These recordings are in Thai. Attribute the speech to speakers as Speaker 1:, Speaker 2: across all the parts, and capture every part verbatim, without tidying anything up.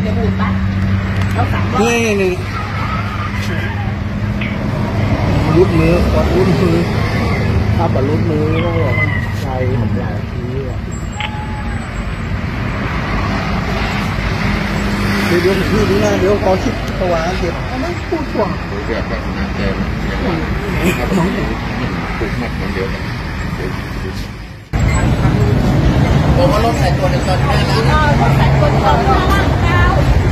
Speaker 1: จะบูดปะเราสามรอบ
Speaker 2: นี่นี่รุดมือวัดรุดมือถ้าแบบรุดมือก็แบบใจผมหลายทีเดี๋ยวเดี๋ยวพี่ดูนะเดี๋ยวขอคิดตัวเก็บไม่พูดถ่วง
Speaker 3: เดี๋ยวแบบนั้นเจมน้องถูกหมดคนเดียวกัน
Speaker 2: ผมว่ารถใส่ตัวในตอนนี้นะ
Speaker 1: รถใส่ตัวในตอนนี้นะเก้า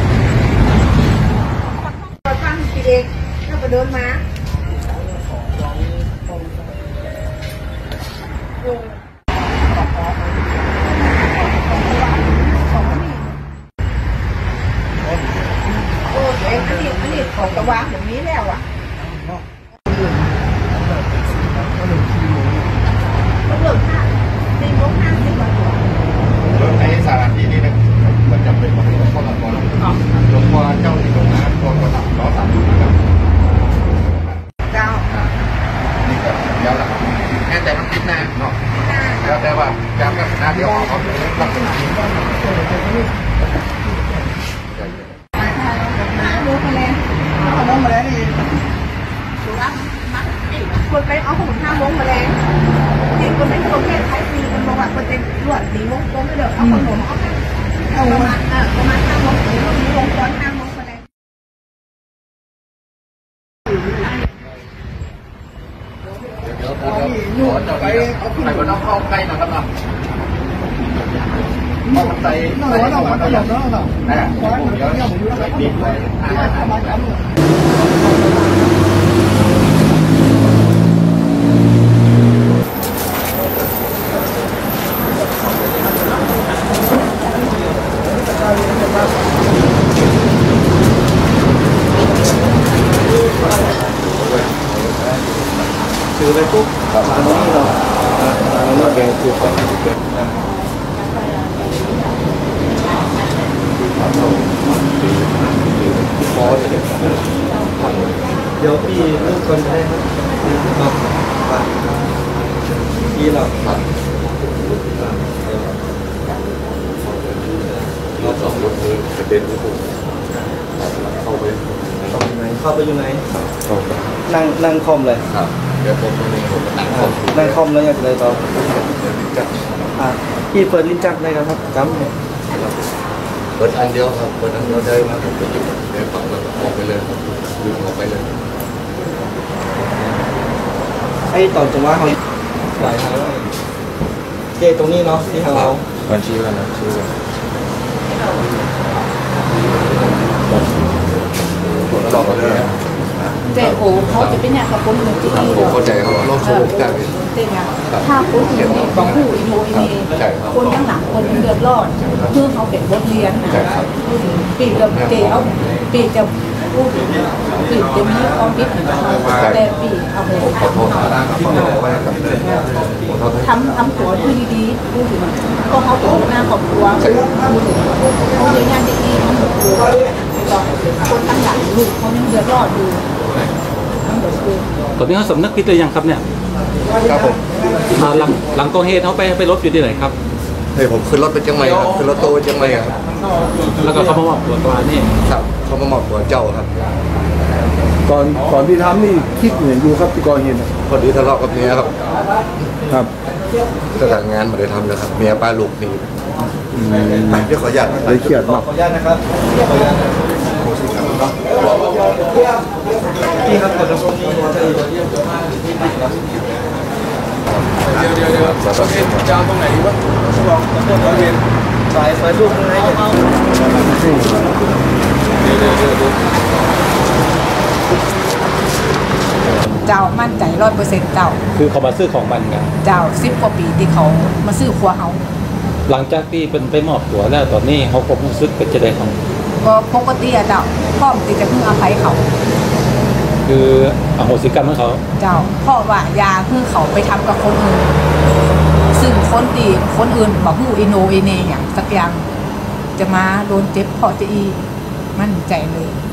Speaker 1: เราตั้งปีเองถ้าไปเดินมาโอ้เองอันนี้อันนี้ของกระวางอย่างนี้แล้วอ่ะต้องเลิกห้าสี่โมงห้าสิบวัน
Speaker 3: รถในสถานที่นี้นะมันจำเป็นของหลวงพ่อหลวงพ่อหลวงพ่อเจ้าที่ตรงนั้นตัวกระดับล้อสามอยู่นะครับ
Speaker 1: เจ้า
Speaker 3: นี่ก็ยาวหลักแค่แต่มันคิดหน้าเนาะแล้วแต่ว่าจำกับหน้าที่ออกเขาเป็นลักษณะนี้
Speaker 1: รู้มาแล้วเอาลงมาแล้วนี่ถูกป่ะคนไปเอาหุ่นห้าโมงมาแล้วจริงคนไม่คนแค่ใช้ปีมันบอกว่าคนจะรวดสี่โมงโมงไม่เดือดเอาคนหัวเอาเอาประมาณเออประมาณห้าโมงสี่โมงลงตอนห้าโมงมาแล้ว
Speaker 3: เดี๋ยวเดี๋ยวขอจะไปไปบนน้องเข้าใกล้หน่อยครับเนาะมองใจไม่ได้มองใจอย่างนั้นนะนะเดี๋ยวเดี๋ยวไปปิดเลย
Speaker 2: ซื้อไปปุ๊บมาตรงนี้เราเราแกงคือของที่เกิดเดี๋ยวพี่เริ่มคนได้ครับพี่เรา
Speaker 3: เราสองรถมือกระเด็นทุกคนเข้าไป
Speaker 2: เข้าไปไหนเข้าไปอยู่ไหนนั่งนั่งคอมเลย
Speaker 3: ครับเดี๋ยวผมตรงนี้ผมนั่งคอม
Speaker 2: นั่งคอมแล้วอย่างไรต่ออ่าพี่เปิดลิ้นจักได้ครับจำ
Speaker 3: เปิดอันเดียวครับเปิดอันเดียวได้มาผมไปหยุดเดี๋ยวฝั่งแล้วออกไปเลยครับหยุดออกไปเลย
Speaker 2: ไอ้ตอนจังหวะเขาหลายทางเจตรงนี้เนาะที่ทางเรา
Speaker 3: บัญชีแล้วนะชื่อหลอกเลย
Speaker 1: แต่โอ้เขาจะเป็นอย่างกับคนหนึ่งที่ดี
Speaker 3: ผมเข้าใจเขาโลกโซลูได้
Speaker 1: เต็มอ่ะถ้าคนอื่นเนี่ยบอกผู้อินโนอินเนคนข้างหลังคนเดือดร้อนเพื่อเขาเป็นบทเรียนนะปีกับเจ้าปีจะพูดปีจะมีความคิดแต่ปีเอาไปทำทำทำตัวที่ดีๆพูดถึงก็เขาตัวหน้าครอบครัวพูดถึงเขาเรียนงานดีๆทำครอบครัวคนข้างหลังลูกเขายังเดือดร้อนอยู่
Speaker 4: ตอนนี้เขาสำนึกผิดหรือยังครับเนี่ย
Speaker 3: ครับผม
Speaker 4: หลังหลังก่อเหตุเขาไปไปรถอยู่ที่ไหนครับ
Speaker 3: เฮ้ยผมขึ้นรถไปเชียงใหม่ครับขึ้นรถโตไปเชียงใหม่ครับ
Speaker 4: แล้วก็เขามามอบตัวตัวนี่
Speaker 3: ครับเขามามอบตัวเจ้าครับ
Speaker 2: ก่อนก่อนที่ทำนี่คิดเหมือนอยู่ครับที่ก่อเหตุ
Speaker 3: พอดีทะเลาะกับเมียครับ
Speaker 2: ครับ
Speaker 3: ก็ทำงานมาได้ทำเลยครับเมียป้าลูกนี่เดี๋ยวขออนุญาต
Speaker 2: เลยเขียนมา
Speaker 3: ขออนุญาตนะครับขออนุญาต
Speaker 2: พี่ครับกดระบบนี้มาได้
Speaker 3: เดี๋ยวเดี๋ยวเดี๋ยวประเทศจะตรงไหนวะลองต้นร้อยเรียน
Speaker 2: สายสายลูกข้างในเดี๋ยว
Speaker 3: เดี๋ยวเดี๋ยว
Speaker 1: เจ้ามั่นใจร้อยเปอร์เซ็นต์เจ้า
Speaker 4: คือเขามาซื้อของมันไง
Speaker 1: เจ้าสิบกว่าปีที่เขามาซื้อครัวเขา
Speaker 4: หลังจากที่เป็นไปมอบตัวแล้วตอนนี้เขาคงรู้สึกเป็นจะได้ของ
Speaker 1: ก็ปกติอะเจ้าพ่อมติจะเพิ่งอภัยเขา
Speaker 4: คืออโหสิกรรมของเขา
Speaker 1: เจ้าพ่อว่ายาเพิ่งเขาไปทำกับคนอื่นซึ่งคนตีคนอื่นบอกหูอิโนอิเนอย่างสักอย่างจะมาโดนเจ็บพอจะอีมั่นใจเลย